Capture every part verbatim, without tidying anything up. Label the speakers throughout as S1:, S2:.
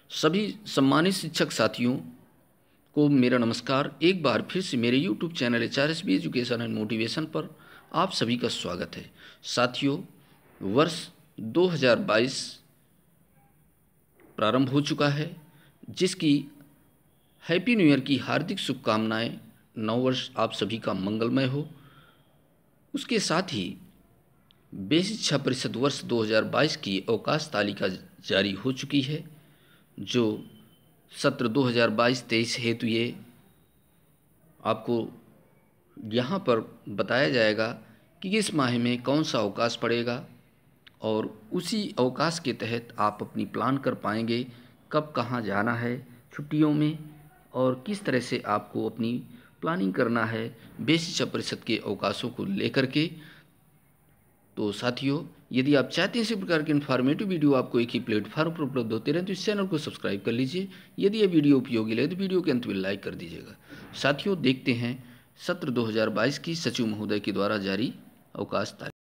S1: सभी सम्मानित शिक्षक साथियों को मेरा नमस्कार। एक बार फिर से मेरे YouTube channel H R S B education and motivation पर आप सभी का स्वागत है। साथियों, वर्ष दो हज़ार बाईस प्रारंभ हो चुका है, जिसकी हैप्पी न्यू ईयर की हार्दिक शुभकामनाएं। नव वर्ष आप सभी का मंगलमय हो। उसके साथ ही बेसिक शिक्षा परिषद वर्ष दो हज़ार बाईस की अवकाश तालिका जारी हो चुकी है, जो सत्र दो हज़ार बाईस तेईस हेतु ये आपको यहाँ पर बताया जाएगा कि किस माह में कौन सा अवकाश पड़ेगा, और उसी अवकाश के तहत आप अपनी प्लान कर पाएंगे कब कहाँ जाना है छुट्टियों में, और किस तरह से आपको अपनी प्लानिंग करना है बेसिक शिक्षा परिषद के अवकाशों को लेकर के। तो साथियों, यदि आप चाहते हैं इसी प्रकार के इन्फॉर्मेटिव वीडियो आपको एक ही प्लेटफॉर्म पर उपलब्ध होते रहें तो इस चैनल को सब्सक्राइब कर लीजिए। यदि यह वीडियो उपयोगी लगे तो वीडियो के अंत में लाइक कर दीजिएगा। साथियों, देखते हैं सत्र दो हज़ार बाईस की सचिव महोदय के द्वारा जारी अवकाश तारीख।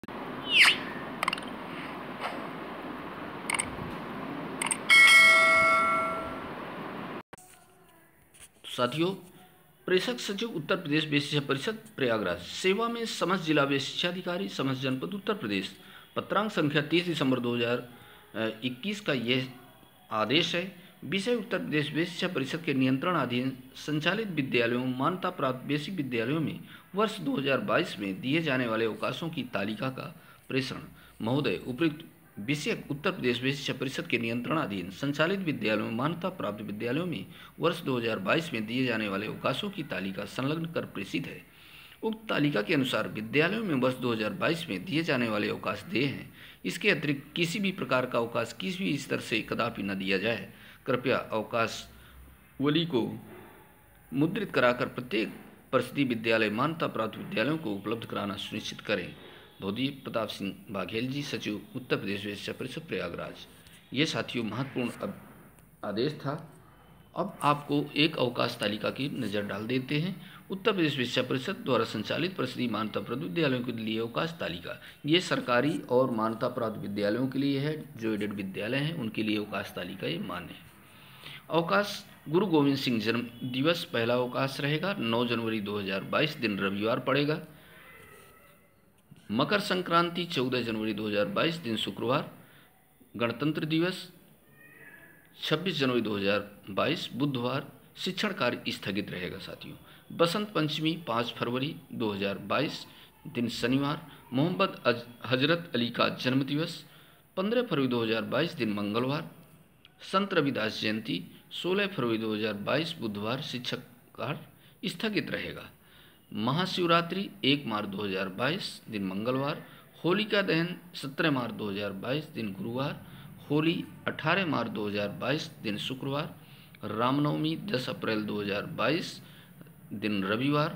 S1: साथियों, प्रेषक सचिव उत्तर प्रदेश बेसिक शिक्षा परिषद प्रयागराज सेवा में समस्त जिला बेसिक शिक्षा अधिकारी समस्त जनपद उत्तर प्रदेश, पत्रांक संख्या तीस दिसंबर दो हज़ार इक्कीस का यह आदेश है। विषय उत्तर प्रदेश बेसिक शिक्षा परिषद के नियंत्रणाधीन संचालित विद्यालयों मान्यता प्राप्त बेसिक विद्यालयों में वर्ष दो हज़ार बाईस में दिए जाने वाले अवकाशों की तालिका का प्रेषण महोदय उपयुक्त विषय उत्तर प्रदेश बेसिक शिक्षा परिषद के नियंत्रणाधीन संचालित विद्यालयों में मान्यता प्राप्त विद्यालयों में वर्ष दो हज़ार बाईस में दिए जाने वाले अवकाशों की तालिका संलग्न कर प्रेषित है। उक्त तालिका के अनुसार विद्यालयों में वर्ष दो हज़ार बाईस में दिए जाने वाले अवकाश देय हैं। इसके अतिरिक्त किसी भी प्रकार का अवकाश किसी भी स्तर से कदापि न दिया जाए। कृपया अवकाशवली को मुद्रित कराकर प्रत्येक परिषदीय विद्यालय मान्यता प्राप्त विद्यालयों को उपलब्ध कराना सुनिश्चित करें। धोदी प्रताप सिंह बाघेल जी, सचिव उत्तर प्रदेश बेसिक शिक्षा परिषद प्रयागराज। ये साथियों महत्वपूर्ण आदेश था। अब आपको एक अवकाश तालिका की नज़र डाल देते हैं। उत्तर प्रदेश बेसिक शिक्षा परिषद द्वारा संचालित परिषदीय मान्यता प्राप्त विद्यालयों के लिए अवकाश तालिका, ये सरकारी और मान्यता प्राप्त विद्यालयों के लिए है। जो एडेड विद्यालय हैं उनके लिए अवकाश तालिका ये मान्य है। अवकाश गुरु गोविंद सिंह जन्म दिवस पहला अवकाश रहेगा, नौ जनवरी दो हज़ार बाईस दिन रविवार पड़ेगा। मकर संक्रांति चौदह जनवरी दो हज़ार बाईस दिन शुक्रवार। गणतंत्र दिवस छब्बीस जनवरी दो हज़ार बाईस बुधवार। शिक्षण कार्य स्थगित रहेगा। साथियों, बसंत पंचमी पाँच फरवरी दो हज़ार बाईस दिन शनिवार। मोहम्मद हजरत अली का जन्मदिवस पंद्रह फरवरी दो हज़ार बाईस दिन मंगलवार। संत रविदास जयंती सोलह फरवरी दो हज़ार बाईस बुधवार। शिक्षक कार्य स्थगित रहेगा। महाशिवरात्रि एक मार्च दो हज़ार बाईस दिन मंगलवार। होलिका दहन सत्रह मार्च दो हज़ार बाईस दिन गुरुवार। होली अठारह मार्च दो हज़ार बाईस दिन शुक्रवार। रामनवमी दस अप्रैल दो हज़ार बाईस दिन रविवार।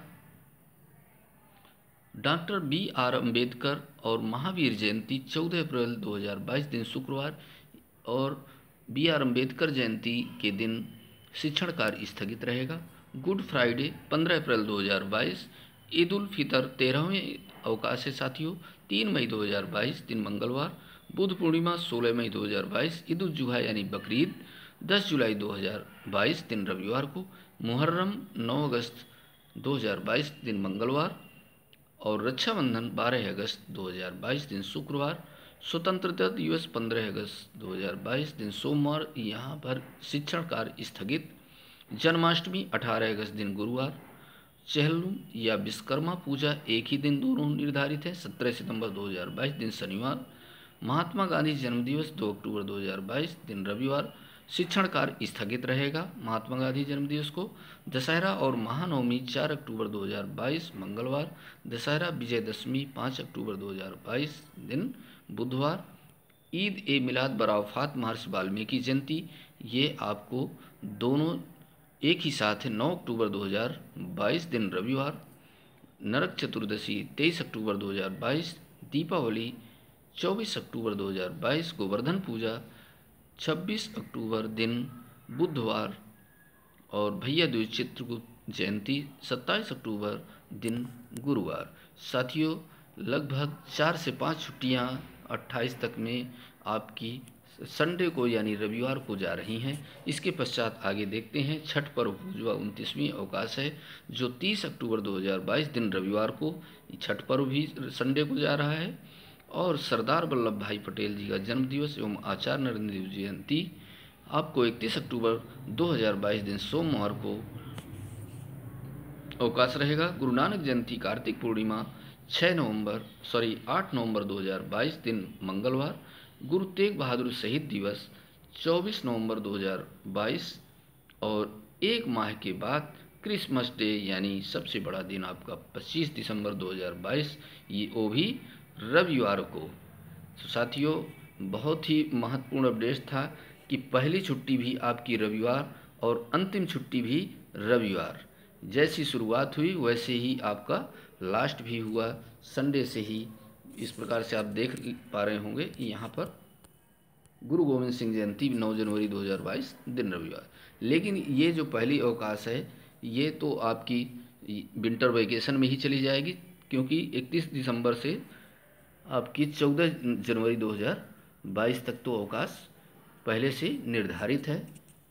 S1: डॉक्टर बी आर अम्बेडकर और महावीर जयंती चौदह अप्रैल दो हज़ार बाईस दिन शुक्रवार, और बी आर अम्बेडकर जयंती के दिन शिक्षण कार्य स्थगित रहेगा। गुड फ्राइडे पंद्रह अप्रैल दो हज़ार बाईस। ईद उल फितर तेरहवें अवकाश है साथियों, तीन मई दो हज़ार बाईस दिन मंगलवार। बुद्ध पूर्णिमा सोलह मई दो हज़ार बाईस। ईद उल जुहा यानी बकरीद दस जुलाई दो हज़ार बाईस दिन रविवार को। मुहर्रम नौ अगस्त दो हज़ार बाईस दिन मंगलवार, और रक्षाबंधन बारह अगस्त दो हज़ार बाईस दिन शुक्रवार। स्वतंत्रता दिवस पंद्रह अगस्त दो हज़ार बाईस दिन सोमवार, यहाँ पर शिक्षण कार्य स्थगित। जन्माष्टमी अठारह अगस्त दिन गुरुवार। चेहल्लुम या विश्वकर्मा पूजा एक ही दिन दोनों निर्धारित है, सत्रह सितंबर दो हज़ार बाईस दिन शनिवार। महात्मा गांधी जन्मदिवस दो अक्टूबर दो हज़ार बाईस दिन रविवार। शिक्षण कार्य स्थगित रहेगा महात्मा गांधी जन्मदिवस को। दशहरा और महानवमी चार अक्टूबर दो हज़ार बाईस मंगलवार। दशहरा विजयदशमी पाँच अक्टूबर दो हज़ार बाईस दिन बुधवार। ईद ए मिलाद बरावफात महर्षि वाल्मीकि जयंती, ये आपको दोनों एक ही साथ है, नौ अक्टूबर दो हज़ार बाईस दिन रविवार। नरक चतुर्दशी तेईस अक्टूबर दो हज़ार बाईस। दीपावली चौबीस अक्टूबर दो हज़ार बाईस। गोवर्धन पूजा छब्बीस अक्टूबर दिन बुधवार, और भैया दूज चित्रगुप्त जयंती सत्ताईस अक्टूबर दिन गुरुवार। साथियों, लगभग चार से पाँच छुट्टियां अट्ठाईस तक में आपकी संडे को यानी रविवार को जा रही हैं। इसके पश्चात आगे देखते हैं, छठ पर्व पूजवा उनतीसवीं अवकाश है जो तीस अक्टूबर दो हज़ार बाईस दिन रविवार को छठ पर्व भी संडे को जा रहा है। और सरदार वल्लभ भाई पटेल जी का जन्मदिवस एवं आचार्य नरेंद्र देव जयंती आपको इकतीस अक्टूबर दो हज़ार बाईस दिन सोमवार को अवकाश रहेगा। गुरु नानक जयंती कार्तिक पूर्णिमा छः नवंबर सॉरी आठ नवंबर दो हज़ार बाईस दिन मंगलवार। गुरु तेग बहादुर शहीद दिवस चौबीस नवंबर दो हज़ार बाईस और एक माह के बाद क्रिसमस डे यानी सबसे बड़ा दिन आपका पच्चीस दिसंबर दो हज़ार बाईस, ये वो भी रविवार को। तो साथियों, बहुत ही महत्वपूर्ण अपडेट था कि पहली छुट्टी भी आपकी रविवार और अंतिम छुट्टी भी रविवार। जैसी शुरुआत हुई वैसे ही आपका लास्ट भी हुआ, संडे से ही। इस प्रकार से आप देख पा रहे होंगे कि यहाँ पर गुरु गोविंद सिंह जयंती नौ जनवरी दो हज़ार बाईस दिन रविवार। लेकिन ये जो पहली अवकाश है ये तो आपकी विंटर वेकेशन में ही चली जाएगी, क्योंकि इकतीस दिसंबर से आपकी चौदह जनवरी दो हज़ार बाईस तक तो अवकाश पहले से निर्धारित है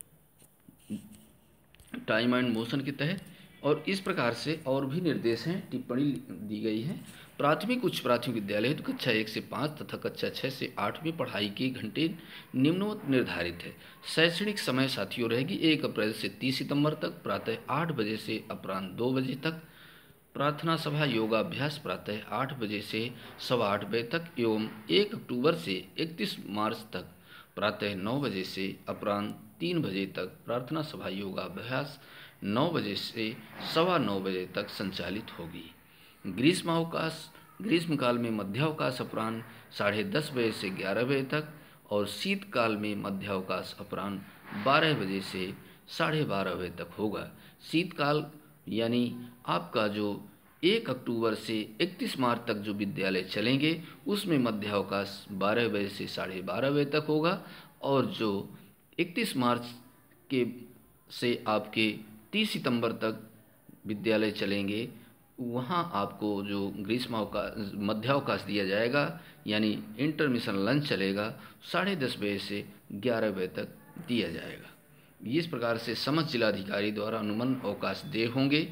S1: टाइम एंड मोशन के तहत। और इस प्रकार से और भी निर्देश हैं, टिप्पणी दी गई है। प्राथमिक उच्च प्राथमिक विद्यालय हेतु कक्षा एक से पाँच तथा कक्षा छः से आठ में पढ़ाई के घंटे निम्नवत निर्धारित है। शैक्षणिक समय साथियों रहेगी एक अप्रैल से तीस सितंबर तक प्रातः आठ बजे से अपराह्न दो बजे तक। प्रार्थना सभा योगाभ्यास प्रातः आठ बजे से सवा आठ बजे तक एवं एक अक्टूबर से इकतीस मार्च तक प्रातः नौ बजे से अपराह्न तीन बजे तक प्रार्थना सभा योगाभ्यास नौ बजे से सवा नौ बजे तक संचालित होगी। ग्रीष्मावकाश ग्रीष्मकाल में मध्यावकाश अपराह्न साढ़े दस बजे से ग्यारह बजे तक और शीतकाल में मध्यावकाश अपराह्न बारह बजे से साढ़े बारह बजे तक होगा। शीतकाल यानी आपका जो एक अक्टूबर से इकतीस मार्च तक जो विद्यालय चलेंगे उसमें मध्यावकाश बारह बजे से साढ़े बारह बजे तक होगा। और जो इकतीस मार्च के से आपके तीस सितंबर तक विद्यालय चलेंगे वहाँ आपको जो ग्रीष्मावकाश मध्यावकाश दिया जाएगा यानी इंटरमिशन लंच चलेगा साढ़े दस बजे से ग्यारह बजे तक दिया जाएगा। इस प्रकार से समस्त जिलाधिकारी द्वारा अनुमन अवकाश दे होंगे।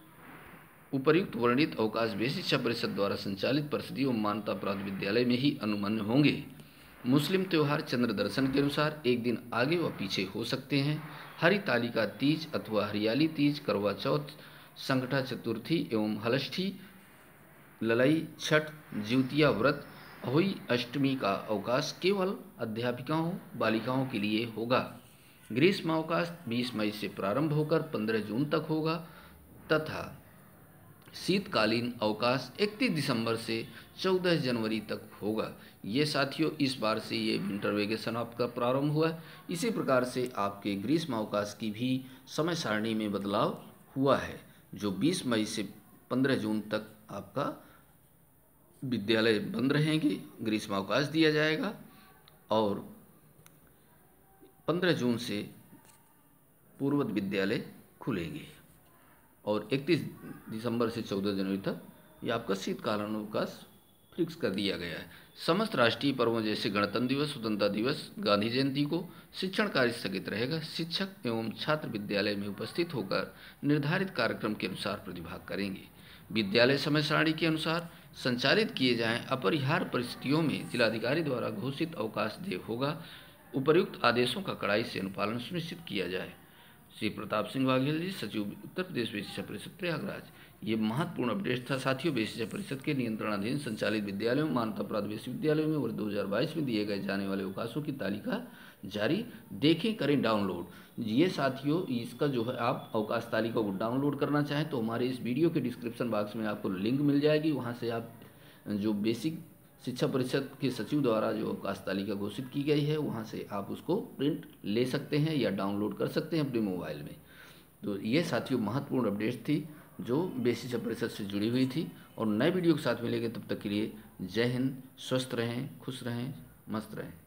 S1: उपर्युक्त वर्णित अवकाश बेसिक शिक्षा परिषद द्वारा संचालित परिषदीय एवं मान्यता प्राप्त विद्यालय में ही अनुमन्य होंगे। मुस्लिम त्यौहार चंद्र दर्शन के अनुसार एक दिन आगे व पीछे हो सकते हैं। हरितालिका तीज अथवा हरियाली तीज, करवा चौथ, संकटा चतुर्थी एवं हलष्ठी, ललई, छठ, ज्योतिया व्रत, अहोई अष्टमी का अवकाश केवल अध्यापिकाओं बालिकाओं के लिए होगा। ग्रीष्मावकाश बीस मई से प्रारंभ होकर पंद्रह जून तक होगा तथा शीतकालीन अवकाश इकतीस दिसंबर से चौदह जनवरी तक होगा। ये साथियों इस बार से ये विंटर वेकेशन आपका प्रारंभ हुआ है। इसी प्रकार से आपके ग्रीष्म अवकाश की भी समय सारणी में बदलाव हुआ है। जो बीस मई से पंद्रह जून तक आपका विद्यालय बंद रहेंगे, ग्रीष्म अवकाश दिया जाएगा और पंद्रह जून से पूर्ववत विद्यालय खुलेंगे और इकतीस दिसंबर से चौदह जनवरी तक ये आपका शीतकालीन अवकाश फिक्स कर दिया गया है। समस्त राष्ट्रीय पर्वों जैसे गणतंत्र दिवस, स्वतंत्रता दिवस, गांधी जयंती को शिक्षण कार्य स्थगित रहेगा। शिक्षक एवं छात्र विद्यालय में उपस्थित होकर निर्धारित कार्यक्रम के अनुसार प्रतिभाग करेंगे। विद्यालय समय सारणी के अनुसार संचालित किए जाएं। अपरिहार्य परिस्थितियों में जिलाधिकारी द्वारा घोषित अवकाश दे होगा। उपर्युक्त आदेशों का कड़ाई से अनुपालन सुनिश्चित किया जाए। श्री प्रताप सिंह वाघेल जी, सचिव उत्तर प्रदेश बेसिक शिक्षा परिषद प्रयागराज। ये महत्वपूर्ण अपडेट था साथियों। बेसिक शिक्षा परिषद के नियंत्रणाधीन संचालित विद्यालयों मान्यता प्राप्त विश्वविद्यालयों में वर्ष दो हज़ार बाईस में दिए गए जाने वाले अवकाशों की तालिका जारी। देखें, करें डाउनलोड। ये साथियों इसका जो है आप अवकाश तालिका को डाउनलोड करना चाहें तो हमारे इस वीडियो के डिस्क्रिप्शन बॉक्स में आपको लिंक मिल जाएगी। वहाँ से आप जो बेसिक शिक्षा परिषद के सचिव द्वारा जो अवकाश तालिका घोषित की गई है वहाँ से आप उसको प्रिंट ले सकते हैं या डाउनलोड कर सकते हैं अपने मोबाइल में। तो ये साथियों महत्वपूर्ण अपडेट थी जो बेसिक शिक्षा परिषद से जुड़ी हुई थी। और नए वीडियो के साथ मिलेंगे, तब तक के लिए जय हिंद, स्वस्थ रहें, खुश रहें, मस्त रहें।